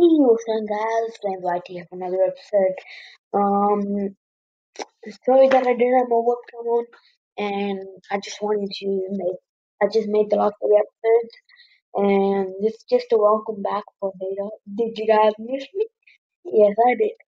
Hey, what's up, guys? I'm right here for another episode. Um, Sorry that I didn't have my webcam on, and I just wanted to make. I just made the last three episodes, and this is just a welcome back for Veda. Did you guys miss me? Yes, I did.